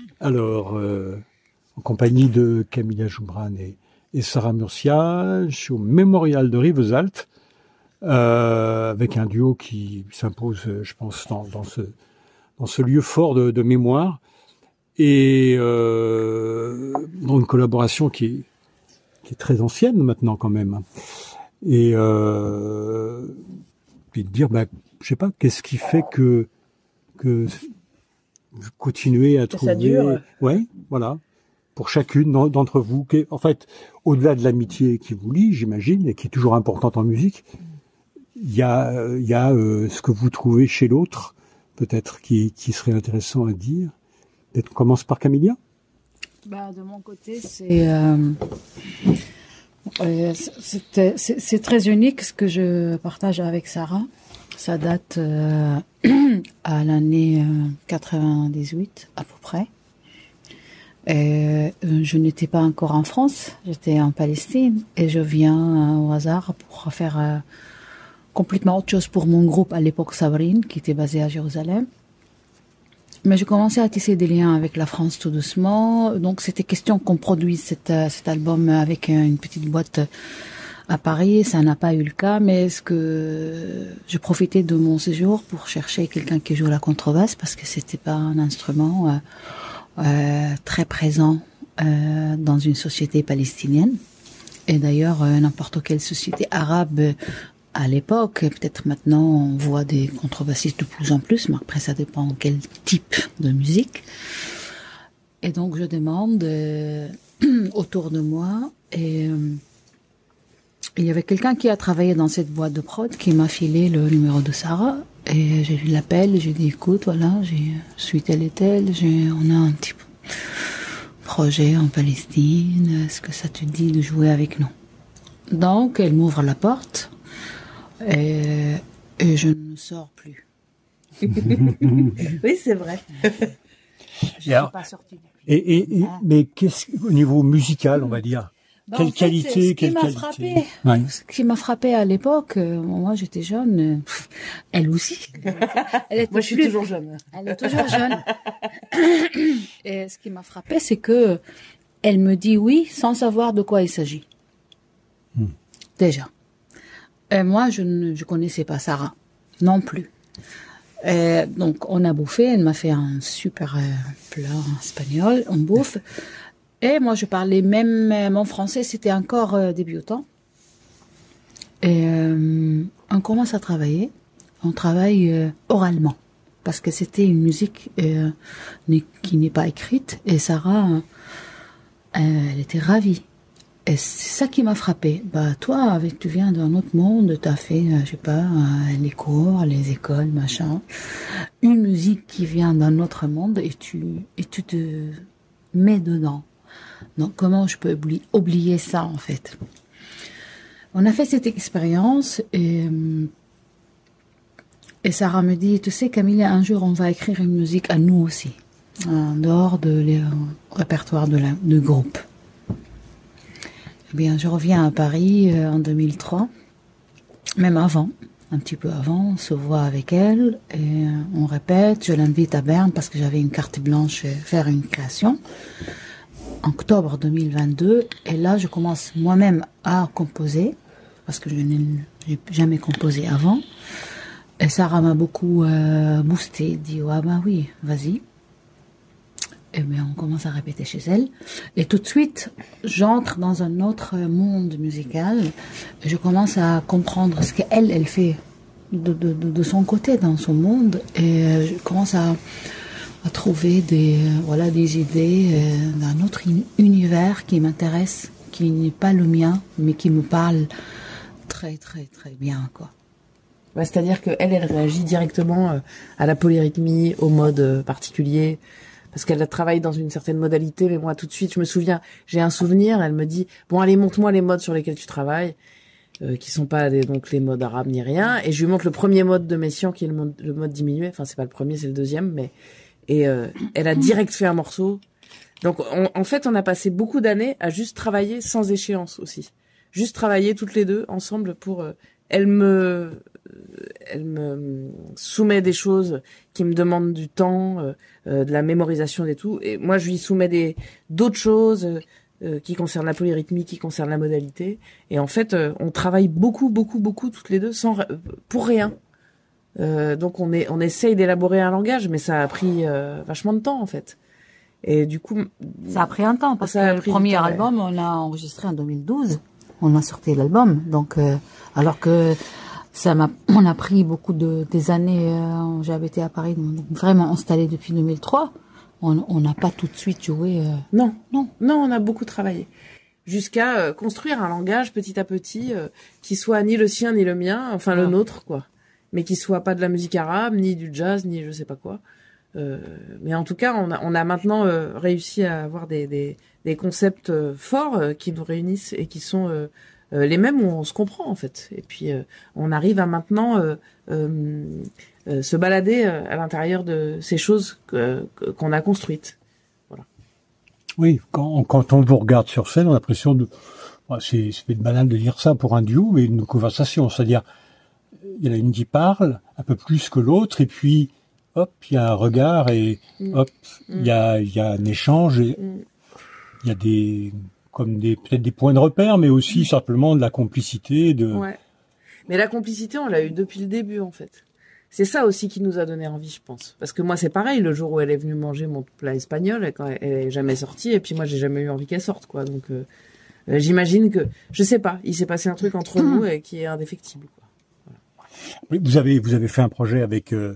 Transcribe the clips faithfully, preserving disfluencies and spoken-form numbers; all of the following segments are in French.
Alors, euh, en compagnie de Camilla Joubran et, et Sarah Murcia, je suis au Mémorial de Rivesaltes, euh, avec un duo qui s'impose, je pense, dans, dans, ce, dans ce lieu fort de, de mémoire, et euh, dans une collaboration qui est, qui est très ancienne maintenant quand même. Et euh, puis de dire, bah, je sais pas, qu'est-ce qui fait que que vous continuez à que trouver, ça dure. Ouais, voilà, pour chacune d'entre vous, qui est, en fait, au-delà de l'amitié qui vous lie, j'imagine, et qui est toujours importante en musique, il y a, il y a euh, ce que vous trouvez chez l'autre, peut-être qui, qui serait intéressant à dire. Peut-être on commence par Camilla. Bah, de mon côté, c'est euh, euh, c'est c'est très unique ce que je partage avec Sarah. Ça date euh, à l'année euh, quatre-vingt-dix-huit à peu près. Et, euh, je n'étais pas encore en France, j'étais en Palestine et je viens euh, au hasard pour faire euh, complètement autre chose pour mon groupe à l'époque, Sabrine, qui était basé à Jérusalem. Mais je commençais à tisser des liens avec la France tout doucement, donc c'était question qu'on produise cet, cet album avec une petite boîte à Paris. Ça n'a pas eu le cas, mais est-ce que je profitais de mon séjour pour chercher quelqu'un qui joue la contrebasse, parce que c'était pas un instrument euh, euh, très présent euh, dans une société palestinienne. Et d'ailleurs, euh, n'importe quelle société arabe à l'époque, peut-être maintenant on voit des contrebassistes de plus en plus, mais après ça dépend quel type de musique. Et donc je demande euh, autour de moi, et euh, il y avait quelqu'un qui a travaillé dans cette boîte de prod qui m'a filé le numéro de Sarah, et j'ai eu l'appel, j'ai dit écoute, voilà, je suis telle et telle, on a un petit projet en Palestine, est-ce que ça te dit de jouer avec nous? Donc elle m'ouvre la porte. Et, et je ne sors plus. Oui, c'est vrai. Je ne suis pas sortie depuis. Et, et, et, mais qu'est-ce, au niveau musical, on va dire, bah, quelle en fait, qualité, ce quelle qui m'a qualité frappé, ouais. Ce qui m'a frappé à l'époque, euh, moi j'étais jeune, euh, elle aussi. Elle était moi je suis plus, toujours jeune. Elle est toujours jeune. Et ce qui m'a frappé, c'est que elle me dit oui sans savoir de quoi il s'agit. Hmm. Déjà. Et moi, je ne je connaissais pas Sarah, non plus. Et donc, on a bouffé, elle m'a fait un super euh, plat espagnol, on bouffe. Et moi, je parlais même, euh, mon français, c'était encore euh, débutant. Et euh, on commence à travailler, on travaille euh, oralement, parce que c'était une musique euh, qui n'est pas écrite. Et Sarah, euh, elle était ravie. Et c'est ça qui m'a frappé. Bah, toi, avec, tu viens d'un autre monde, t'as fait, euh, je sais pas, euh, les cours, les écoles, machin. Une musique qui vient d'un autre monde et tu, et tu te mets dedans. Donc, comment je peux oublier, oublier ça, en fait? On a fait cette expérience et, et Sarah me dit, tu sais, Camille, un jour, on va écrire une musique à nous aussi, en dehors de les euh, répertoire de la, de groupe. Eh bien, je reviens à Paris euh, en deux mille trois, même avant, un petit peu avant, on se voit avec elle et euh, on répète. Je l'invite à Berne parce que j'avais une carte blanche à faire une création. En octobre deux mille vingt-deux, et là, je commence moi-même à composer parce que je n'ai jamais composé avant. Et Sarah m'a beaucoup euh, boosté, dit ouais, bah oui, vas-y. Et bien, on commence à répéter chez elle. Et tout de suite, j'entre dans un autre monde musical. Et je commence à comprendre ce qu'elle, elle fait de, de, de, de son côté, dans son monde. Et je commence à, à trouver des, voilà, des idées euh, d'un autre univers qui m'intéresse, qui n'est pas le mien, mais qui me parle très, très, très bien, quoi. Ouais, c'est-à-dire qu'elle, elle réagit directement à la polyrythmie, au mode particulier, parce qu'elle travaille dans une certaine modalité, mais moi tout de suite, je me souviens, j'ai un souvenir, elle me dit, bon allez, montre-moi les modes sur lesquels tu travailles, euh, qui sont pas les, donc les modes arabes ni rien, et je lui montre le premier mode de Messiaen, qui est le mode, le mode diminué, enfin c'est pas le premier, c'est le deuxième, mais, et euh, elle a direct fait un morceau. Donc on, en fait, on a passé beaucoup d'années à juste travailler sans échéance aussi. Juste travailler toutes les deux ensemble pour... Euh, elle me elle me soumet des choses qui me demandent du temps, euh, euh, de la mémorisation et tout. Et moi, je lui soumets des d'autres choses euh, qui concernent la polyrythmie, qui concernent la modalité. Et en fait, euh, on travaille beaucoup, beaucoup, beaucoup toutes les deux sans pour rien. Euh, donc on est, on essaye d'élaborer un langage, mais ça a pris euh, vachement de temps en fait. Et du coup, ça a pris un temps parce ça que le premier temps, album, ouais. on l'a enregistré en deux mille douze. On a sorti l'album, donc euh, alors que ça m'a, on a pris beaucoup de des années. Euh, J'avais été à Paris, donc vraiment installé depuis deux mille trois. On n'a pas tout de suite joué. Euh... Non, non, non, on a beaucoup travaillé jusqu'à euh, construire un langage petit à petit euh, qui soit ni le sien ni le mien, enfin ouais. le nôtre quoi. Mais qui soit pas de la musique arabe, ni du jazz, ni je sais pas quoi. Euh, mais en tout cas, on a, on a maintenant euh, réussi à avoir des, des, des concepts euh, forts euh, qui nous réunissent et qui sont euh, euh, les mêmes où on se comprend en fait. Et puis euh, on arrive à maintenant euh, euh, euh, se balader euh, à l'intérieur de ces choses que, que, qu'on a construites. Voilà. Oui, quand, quand on vous regarde sur scène, on a l'impression de, c'est, c'est banal de dire ça pour un duo, mais une conversation, c'est-à-dire il y en a une qui parle un peu plus que l'autre, et puis hop, il y a un regard, et mm. hop, il mm. y a, il y a un échange, et mm. il y a des, comme des, peut-être des points de repère, mais aussi mm. simplement de la complicité, de. Ouais. Mais la complicité, on l'a eu depuis le début, en fait. C'est ça aussi qui nous a donné envie, je pense. Parce que moi, c'est pareil, le jour où elle est venue manger mon plat espagnol, et quand elle est jamais sortie, et puis moi, j'ai jamais eu envie qu'elle sorte, quoi. Donc, euh, euh, j'imagine que, je sais pas, il s'est passé un truc entre nous et qui est indéfectible, quoi. Vous avez vous avez fait un projet avec euh,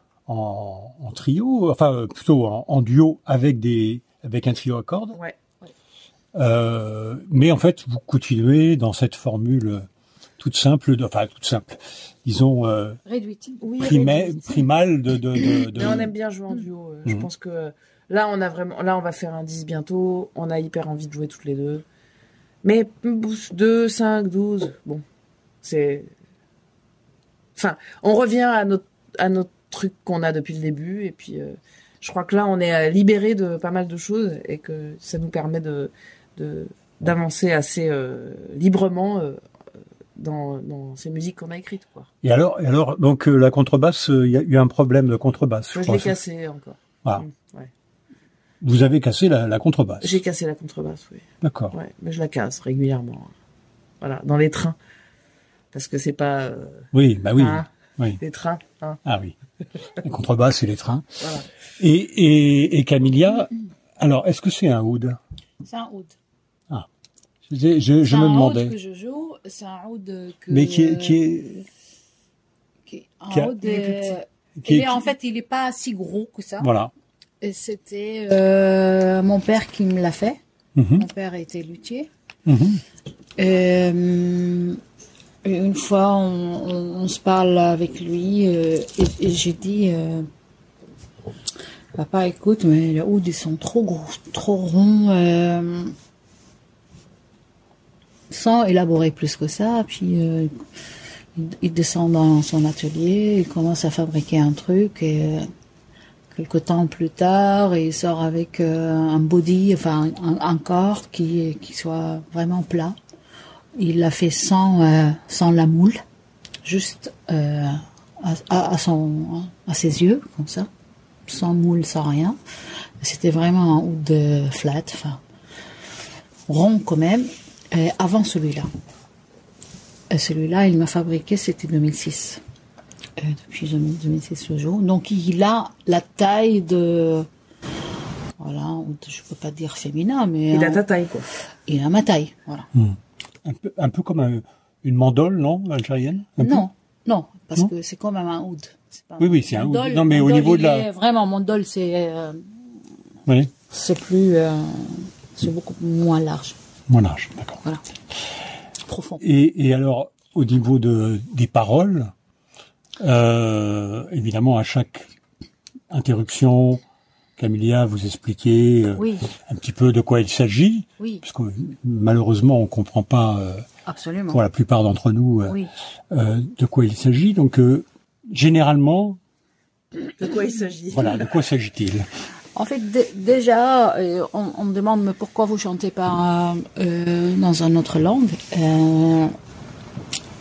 en, en trio, enfin euh, plutôt en, en duo avec des avec un trio à cordes. Ouais. ouais. Euh, mais en fait, vous continuez dans cette formule toute simple, de, enfin toute simple, disons euh, réduite, oui, primée, réduite. primale de de, de, de... Mais on aime bien jouer en duo. Euh, mmh. Je pense que là, on a vraiment, là, on va faire un dix bientôt. On a hyper envie de jouer toutes les deux. Mais deux, cinq, douze, bon, c'est. Enfin, on revient à notre à notre truc qu'on a depuis le début, et puis euh, je crois que là on est libéré de pas mal de choses et que ça nous permet de de d'avancer assez euh, librement euh, dans dans ces musiques qu'on a écrites, quoi. Et alors et alors donc euh, la contrebasse, il euh, y a eu un problème de contrebasse. Moi, je, je l'ai cassé encore. Ah. Mmh, ouais. Vous avez cassé la, la contrebasse. J'ai cassé la contrebasse, oui. D'accord. Ouais, mais je la casse régulièrement. Voilà, dans les trains. Parce que c'est pas. Euh, oui, bah oui, hein, oui. Les trains. Hein. Ah oui. Les contrebasses et les trains. Voilà. Et et et Camilla, alors est-ce que c'est un oud? C'est un oud. Ah. Je je, je me demandais. C'est un oud que je joue. C'est un oud que. Mais qui est qui est. Qui, un qui a, oud. Euh, qui est, est, en fait, il est pas si gros que ça. Voilà. Et c'était euh, mon père qui me l'a fait. Mm-hmm. Mon père était luthier. Mm-hmm. Euh, Une fois, on, on, on se parle avec lui euh, et, et j'ai dit, euh, papa, écoute, mais les ouds ils sont trop gros, trop ronds, euh, sans élaborer plus que ça. Puis euh, il, il descend dans son atelier, il commence à fabriquer un truc et euh, quelques temps plus tard, il sort avec euh, un body, enfin un, un corps qui qui soit vraiment plat. Il l'a fait sans euh, sans la moule, juste euh, à, à, à son à ses yeux comme ça, sans moule, sans rien. C'était vraiment un oud de flat, enfin rond quand même. Et avant celui-là, et celui-là, il m'a fabriqué, c'était deux mille six. Et depuis deux mille six le jour. Donc il a la taille de voilà, je peux pas dire féminin, mais il a ta taille quoi. Il a ma taille, voilà. Mmh. Un peu, un peu comme un, une mandole, non, algérienne? Non, peu? non, parce non que c'est quand même un oud. Oui, oui, c'est un oud. Non, mais au niveau de la... Vraiment, mandole, c'est... Euh, oui. C'est plus... Euh, c'est beaucoup moins large. Moins large, d'accord. Voilà. Profond. Et, et alors, au niveau de, des paroles, euh, évidemment, à chaque interruption... Camilla, vous expliquez euh, oui. un petit peu de quoi il s'agit, oui. parce que malheureusement on comprend pas euh, Absolument. pour la plupart d'entre nous euh, oui. euh, de quoi il s'agit. Donc euh, généralement, de quoi il s'agit Voilà, de quoi s'agit-il? En fait, d- déjà, euh, on, on me demande mais pourquoi vous chantez pas euh, dans une autre langue. Euh,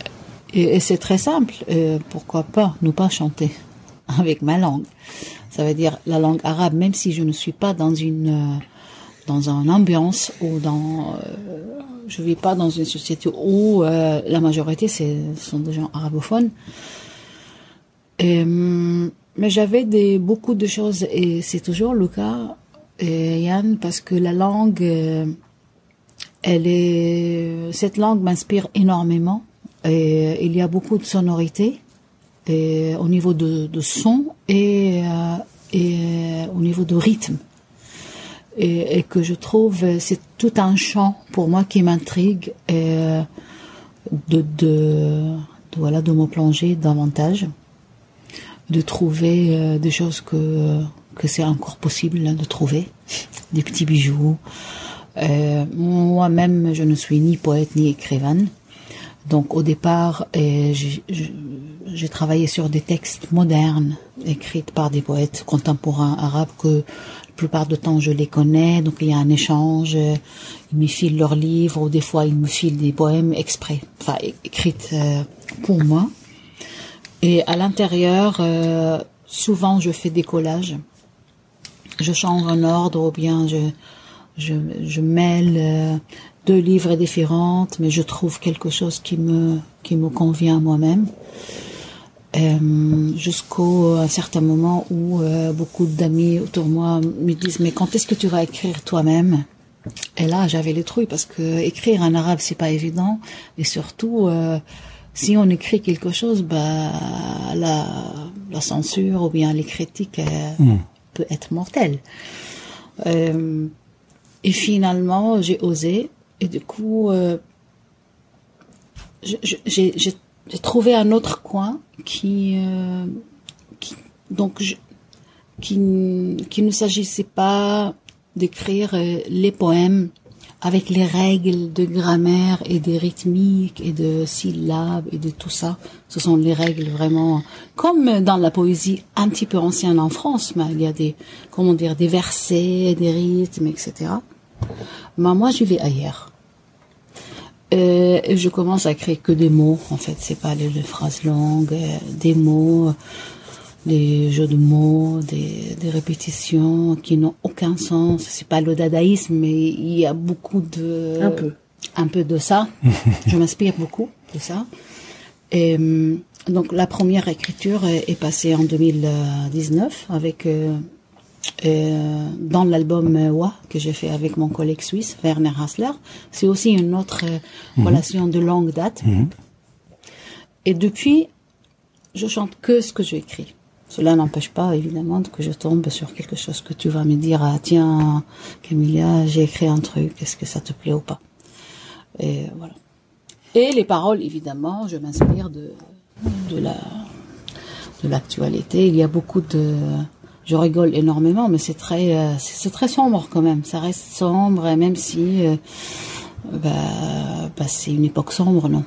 Et, et c'est très simple. Euh, pourquoi pas ne pas chanter avec ma langue? Ça veut dire la langue arabe, même si je ne suis pas dans une euh, dans une ambiance ou dans euh, je vis pas dans une société où euh, la majorité c'est sont des gens arabophones. Et, mais j'avais des beaucoup de choses et c'est toujours le cas, et Yann, parce que la langue, euh, elle est cette langue m'inspire énormément. Et il y a beaucoup de sonorités et au niveau de, de son et, euh, et au niveau de rythme. Et, et que je trouve, c'est tout un champ pour moi qui m'intrigue et de, de, de, voilà, de me plonger davantage, de trouver euh, des choses que, que c'est encore possible hein, de trouver, des petits bijoux. Euh, moi-même, je ne suis ni poète ni écrivaine. Donc au départ, euh, j'ai travaillé sur des textes modernes, écrits par des poètes contemporains arabes que la plupart du temps je les connais, donc il y a un échange, euh, ils me filent leurs livres, ou des fois ils me filent des poèmes exprès, enfin écrits euh, pour moi. Et à l'intérieur, euh, souvent je fais des collages, je change un ordre ou bien je, je, je mêle... Euh, deux livres différents, mais je trouve quelque chose qui me qui me convient moi-même. Euh, jusqu'au un certain moment où euh, beaucoup d'amis autour de moi me disent mais quand est-ce que tu vas écrire toi-même? Et là j'avais les trouilles parce que écrire en arabe c'est pas évident et surtout euh, si on écrit quelque chose, bah la la censure ou bien les critiques euh, mmh. peut être mortelle. Euh, et finalement j'ai osé. Et du coup, euh, j'ai trouvé un autre coin qui, euh, qui donc, je, qui, qui ne s'agissait pas d'écrire euh, les poèmes avec les règles de grammaire et de rythmique et de syllabes et de tout ça. Ce sont les règles vraiment, comme dans la poésie un petit peu ancienne en France, mais il y a des, comment dire, des versets, des rythmes, et cetera. Mais moi, je vais ailleurs. Euh, et je commence à créer que des mots, en fait, c'est pas les, les phrases longues, euh, des mots, des jeux de mots, des, des répétitions qui n'ont aucun sens. C'est pas le dadaïsme, mais il y a beaucoup de... Un peu. Un peu de ça. Je m'inspire beaucoup de ça. Et donc, la première écriture est, est passée en deux mille dix-neuf avec... Euh, Euh, dans l'album euh, Wa que j'ai fait avec mon collègue suisse Werner Hassler, c'est aussi une autre euh, mmh. relation de longue date. Mmh. Et depuis, je chante que ce que j'écris. Cela n'empêche pas évidemment que je tombe sur quelque chose que tu vas me dire ah tiens Camilla, j'ai écrit un truc, est-ce que ça te plaît ou pas? Et voilà. Et les paroles évidemment, je m'inspire de de la de l'actualité. Il y a beaucoup de Je rigole énormément, mais c'est très, euh, c'est très sombre quand même. Ça reste sombre, même si, euh, bah, bah, c'est une époque sombre, non?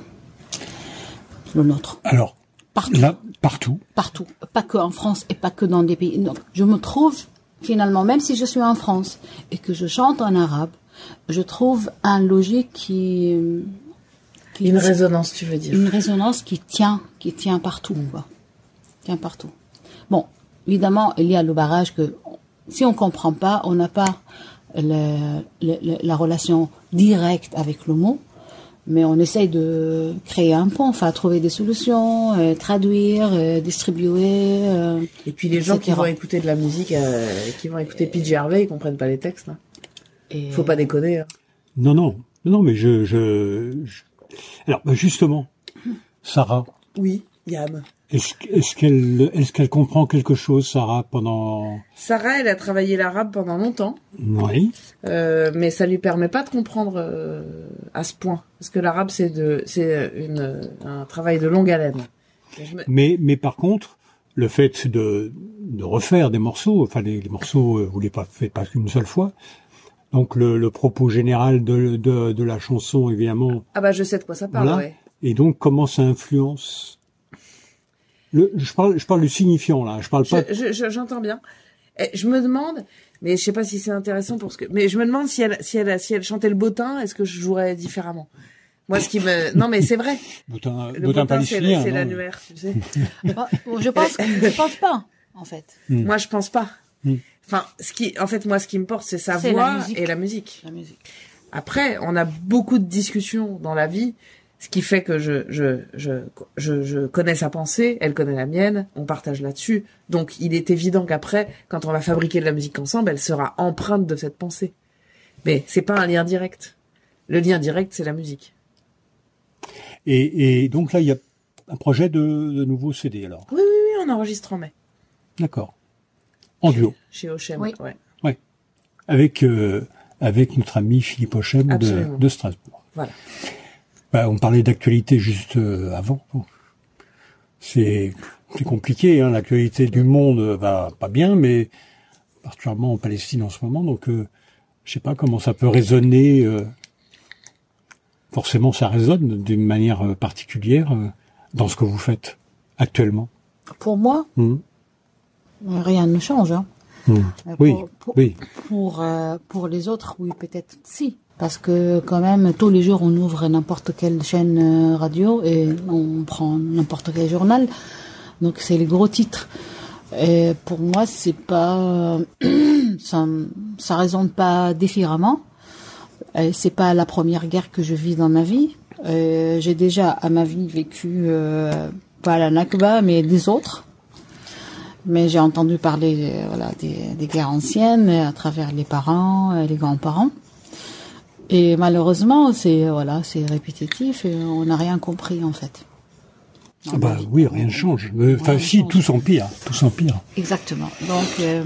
Le nôtre. Alors, partout. Là, partout. Partout. Pas que en France et pas que dans des pays. Donc, je me trouve, finalement, même si je suis en France et que je chante en arabe, je trouve un logique qui, qui une résonance, tu veux dire. Une résonance qui tient, qui tient partout, quoi. Tient partout. Bon. Évidemment, il y a le barrage que, si on comprend pas, on n'a pas le, le, la relation directe avec le mot, mais on essaye de créer un pont, enfin, trouver des solutions, euh, traduire, euh, distribuer. Euh, Et puis les gens qui vont écouter de la musique, euh, qui vont écouter P J Harvey, ils comprennent pas les textes. Hein. Et... Faut pas déconner. Hein. Non, non, non, mais je, je, je... alors justement, Sarah. Oui, Yann. Est-ce, est-ce qu'elle, est-ce qu'elle comprend quelque chose, Sarah, pendant... Sarah, elle a travaillé l'arabe pendant longtemps. Oui. Euh, mais ça lui permet pas de comprendre euh, à ce point. Parce que l'arabe, c'est de, c'est une, un travail de longue haleine. Me... Mais, mais par contre, le fait de, de refaire des morceaux, enfin, les, les morceaux, vous les pas faites pas qu'une seule fois. Donc, le, le propos général de, de, de la chanson, évidemment. Ah bah, je sais de quoi ça parle, voilà. Ouais. Et donc, comment ça influence? Le, je parle, je parle du signifiant là. Je parle pas. Je, je, j'entends bien. Et je me demande, mais je sais pas si c'est intéressant pour ce que. Mais je me demande si elle, si elle, si elle chantait le bottin, est-ce que je jouerais différemment? Moi, ce qui me, non, mais c'est vrai. Boutin, Le boutin boutin, c'est palestinien. c'est non l'annuaire, tu sais. Bah, je pense, je pense pas, en fait. Mm. Moi, je pense pas. Mm. Enfin, ce qui, en fait, moi, ce qui me porte, c'est sa C'est la voix musique. et la musique. La musique. Après, on a beaucoup de discussions dans la vie, ce qui fait que je, je, je, je, je connais sa pensée, elle connaît la mienne, on partage là-dessus. Donc, il est évident qu'après, quand on va fabriquer de la musique ensemble, elle sera empreinte de cette pensée. Mais c'est pas un lien direct. Le lien direct, c'est la musique. Et, et donc là, il y a un projet de, de nouveau C D, alors. Oui, oui, oui, on enregistre en mai. D'accord. En duo. Chez Ochem, Oui. ouais. Avec, euh, avec notre ami Philippe Ochem de, Absolument. de Strasbourg. Voilà. Bah, on parlait d'actualité juste euh, avant. C'est c'est compliqué, hein, l'actualité du monde va pas bien, mais particulièrement en Palestine en ce moment. Donc, euh, je sais pas comment ça peut résonner. Euh, forcément, ça résonne d'une manière euh, particulière euh, dans ce que vous faites actuellement. Pour moi, Mmh. rien ne change. Hein. Mmh. Euh, Oui, Pour, pour, oui. pour, euh, pour les autres, oui, peut-être si. Parce que quand même, tous les jours, on ouvre n'importe quelle chaîne euh, radio et on prend n'importe quel journal. Donc, c'est les gros titres. Et pour moi, c'est pas, ça, ça résonne pas différemment. Et c'est pas la première guerre que je vis dans ma vie. Euh, j'ai déjà à ma vie vécu euh, pas la Nakba, mais des autres. Mais j'ai entendu parler euh, voilà, des, des guerres anciennes à travers les parents, euh, les grands-parents. Et malheureusement, c'est voilà, c'est répétitif et on n'a rien compris en fait. Ah bah oui, rien ne change. Euh, Enfin, Rien si, change. tout s'empire, tout s'empire. Exactement. Donc euh,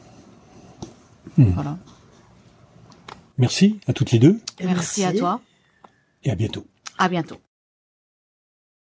Hmm. voilà. Merci à toutes les deux Et Merci à toi. et à bientôt. À bientôt.